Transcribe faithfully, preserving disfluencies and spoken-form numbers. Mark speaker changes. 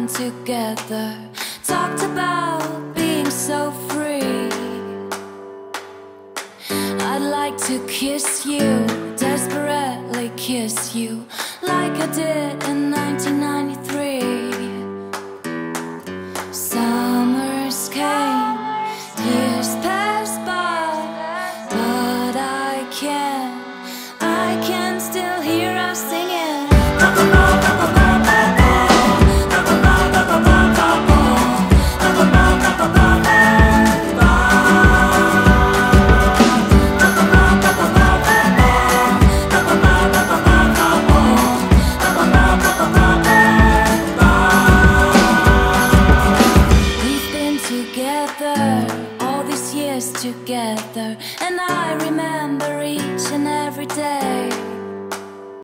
Speaker 1: time together, talked about being so free. I'd like to kiss you, desperately kiss you, like I did in nineteen ninety-three. Summers came, years passed by, but I can, I can still hear us singing.